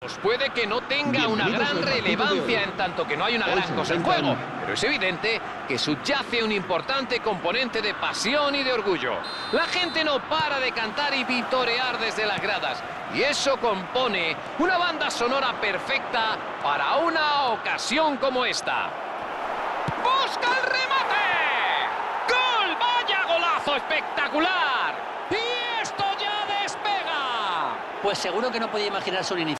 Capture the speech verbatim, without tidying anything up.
Pues puede que no tenga una gran relevancia en tanto que no hay una gran cosa en juego, pero es evidente que subyace un importante componente de pasión y de orgullo. La gente no para de cantar y vitorear desde las gradas, y eso compone una banda sonora perfecta para una ocasión como esta. ¡Busca el remate! ¡Gol! ¡Vaya golazo espectacular! ¡Y esto ya despega! Pues seguro que no podía imaginarse un inicio.